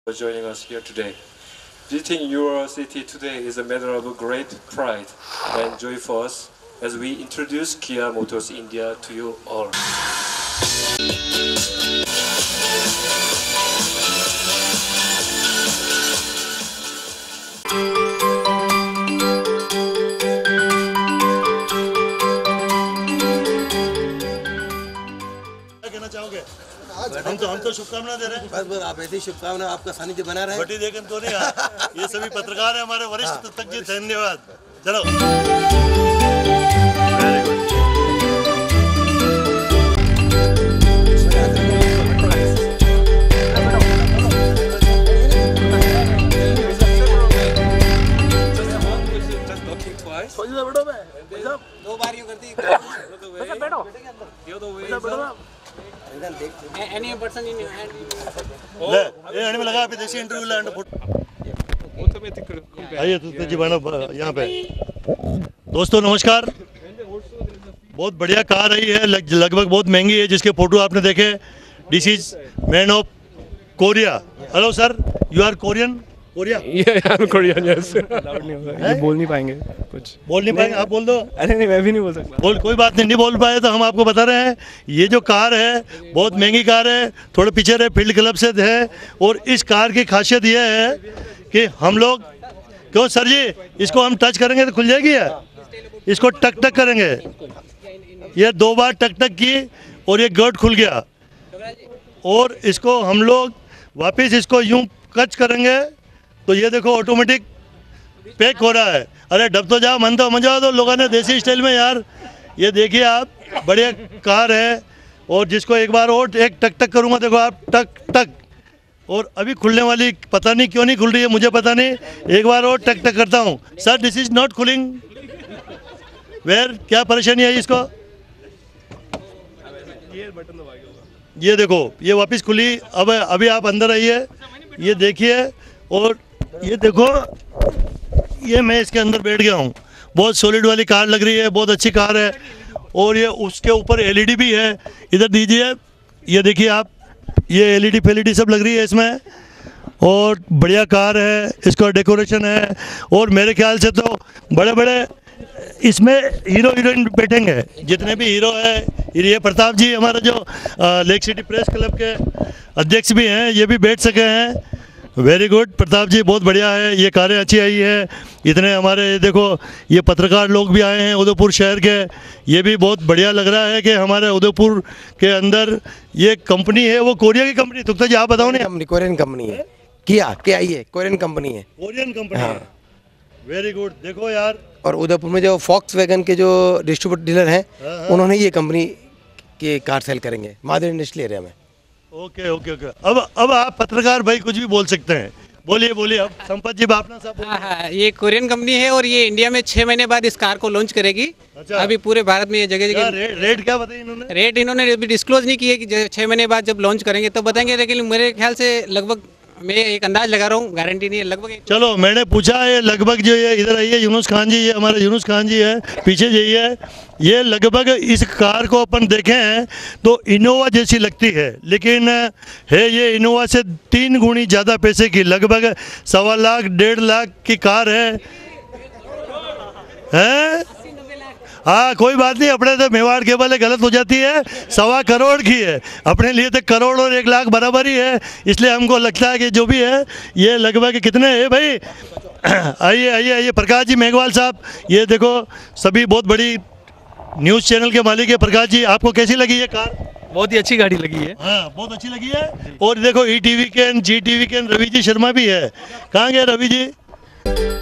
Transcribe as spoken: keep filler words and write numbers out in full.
for joining us here today. Visiting your city today is a matter of great pride and joy for us as we introduce Kia Motors India to you all. हम तो हम तो शुभकामना दे रहे हैं। बस बस आप ऐसी शुभकामना, आपका सानिध्य बना रहे। बटी देखन तो नहीं यार, ये सभी पत्रकार हैं हमारे वरिष्ठ तक जी, धन्यवाद। चलो वेरी गुड। दो बार यूं करती Any person in your hand? ले ये आने में लगा अभी देसी इंटरव्यू लैंड फुट। आइए तो जी बना यहाँ पे। दोस्तों नमस्कार। बहुत बढ़िया कार आई है, लगभग बहुत महंगी है, जिसके फोटो आपने देखे। This is man of Korea. Hello sir, you are Korean? Korea? यार कोरियन यस। अलाउड नहीं होगा, ये बोल नहीं पाएंगे कुछ। बोल नहीं पाएंगे? आप बोल दो। अरे नहीं, मैं भी नहीं बोल सकता। बोल, कोई बात नहीं, नहीं बोल पाए तो हम आपको बता रहे हैं। ये जो कार है बहुत महंगी कार है, थोड़े पीछे रहे, फील्ड क्लब से है। और इस कार की खासियत ये है कि हम लोग, क्यों सर जी, इसको हम टच करेंगे तो खुल जाएगी या इसको टक टक करेंगे? ये दो बार टक टक की और ये गर्ड खुल गया। और इसको हम लोग वापस इसको यूं कच करेंगे तो ये देखो ऑटोमेटिक पैक हो रहा है। अरे डब तो जाओ, मन तो मजा दो लोगों ने देसी स्टाइल में यार। ये देखिए आप, बढ़िया कार है। और जिसको एक बार और एक टक टक करूँगा, देखो आप, टक टक। और अभी खुलने वाली, पता नहीं क्यों नहीं खुल रही है, मुझे पता नहीं। एक बार और टक टक करता हूँ। सर दिस इज नॉट खुलिंग। वेयर, क्या परेशानी है इसको? ये बटन दबाइए। ये देखो, ये वापस खुली। अब अभी आप अंदर आइए, ये देखिए। और ये देखो, ये मैं इसके अंदर बैठ गया हूँ। बहुत सॉलिड वाली कार लग रही है, बहुत अच्छी कार है। और ये उसके ऊपर एलईडी भी है। इधर दीजिए, ये देखिए आप, ये एलईडी फेलईडी सब लग रही है इसमें। और बढ़िया कार है, इसका डेकोरेशन है। और मेरे ख्याल से तो बड़े बड़े इसमें हीरो हीरोइन बैठेंगे, जितने भी हीरो है। ये प्रताप जी हमारा जो लेक सिटी प्रेस क्लब के अध्यक्ष भी हैं, ये भी बैठ सके हैं। वेरी गुड प्रताप जी, बहुत बढ़िया है। ये कारें अच्छी आई है। इतने हमारे देखो, ये पत्रकार लोग भी आए हैं उदयपुर शहर के। ये भी बहुत बढ़िया लग रहा है कि हमारे उदयपुर के अंदर ये कंपनी है, वो कोरिया की कंपनी। तुक्ता जी आप बताओ। नहीं, कोरियन कंपनी है। किया क्या ये कोरियन कंपनी है? कोरियन कंपनी है। Very good. देखो यार, और उदयपुर में जो फॉक्स वैगन के जो डिस्ट्रीब्यूटर डीलर हैं, उन्होंने ये कंपनी के कार सेल करेंगे माधुरी इंडस्ट्रियल एरिया में। Okay okay okay. अब अब आप पत्रकार भाई कुछ भी बोल सकते हैं। बोलिए बोलिए। अब संपत जी बापना साहब। हाँ हाँ, ये कोरियन कंपनी है और ये इंडिया में छह महीने बाद इस कार को लॉन्च करेगी। अच्छा। अभी पूरे भारत में ये जगह जगह रे, रेट क्या बताइए इन्होंने? रेट इन्होंने अभी डिस्क्लोज नहीं किए कि छह महीने बाद जब लॉन्च करेंगे तो बताएंगे, लेकिन मेरे ख्याल से लगभग, मैं एक अंदाज लगा रहा हूँ, गारंटी नहीं है, लगभग। चलो मैंने पूछा है लगभग। जो ये इधर आइए, यूनुस खान जी, ये हमारे यूनुस खान जी है, पीछे जाइए। ये लगभग इस कार को अपन देखें तो इनोवा जैसी लगती है, लेकिन है ये इनोवा से तीन गुनी ज़्यादा पैसे की। लगभग सवा लाख डेढ़ लाख की कार है, हैं? हाँ कोई बात नहीं, अपने तो मेवाड़ के वाले गलत हो जाती है। सवा करोड़ की है, अपने लिए तो करोड़ और एक लाख बराबर ही है। इसलिए हमको लगता है कि जो भी है ये लगभग कितने है भाई। आइए आइए आइए प्रकाश जी मेघवाल साहब, ये देखो सभी बहुत बड़ी न्यूज़ चैनल के मालिक है। प्रकाश जी, आपको कैसी लगी ये कार? बहुत ही अच्छी गाड़ी लगी है। हाँ बहुत अच्छी लगी है। और देखो ई टी वी के, जी टी वी के रवि जी शर्मा भी है। कहाँ गए रवि जी?